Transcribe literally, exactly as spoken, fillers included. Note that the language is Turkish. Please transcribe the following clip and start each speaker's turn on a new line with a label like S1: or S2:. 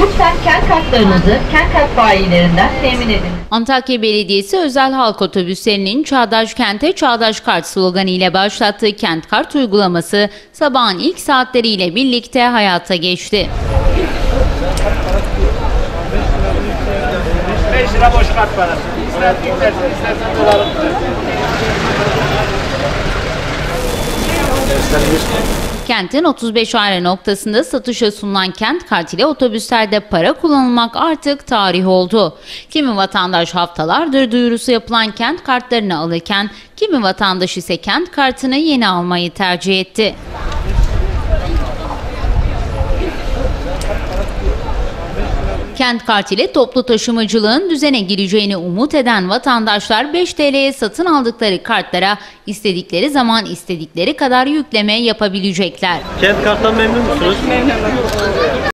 S1: Lütfen kent kartlarınızı kent kart bayilerinden temin edin.
S2: Antakya Belediyesi özel halk otobüslerinin Çağdaş Kent'e Çağdaş Kart sloganı ile başlattığı Kent Kart uygulaması sabahın ilk saatleriyle birlikte hayata geçti.
S3: beş lira boş kart parası. İster yüklersin, istersen dolarım.
S2: Kentin otuz beş ayrı noktasında satışa sunulan Kent Kart ile otobüslerde para kullanılmak artık tarih oldu. Kimi vatandaş haftalardır duyurusu yapılan Kent Kartlarını alırken, kimi vatandaş ise Kent Kartını yeni almayı tercih etti. Kent Kart ile toplu taşımacılığın düzene gireceğini umut eden vatandaşlar beş TL'ye satın aldıkları kartlara istedikleri zaman istedikleri kadar yükleme yapabilecekler.
S4: Kent Kart'tan memnun musunuz?
S5: Memnunum.